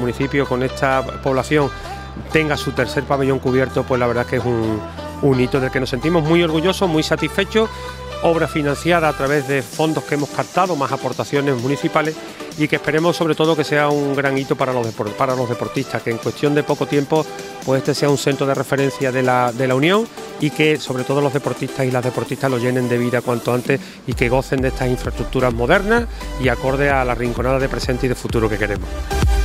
municipio, con esta población, tenga su tercer pabellón cubierto, pues la verdad es que es un hito del que nos sentimos muy orgullosos, muy satisfechos. Obra financiada a través de fondos que hemos captado, más aportaciones municipales, y que esperemos sobre todo que sea un gran hito para los deportistas, que en cuestión de poco tiempo pues este sea un centro de referencia de la Unión, y que sobre todo los deportistas y las deportistas lo llenen de vida cuanto antes y que gocen de estas infraestructuras modernas y acorde a la Rinconada de presente y de futuro que queremos.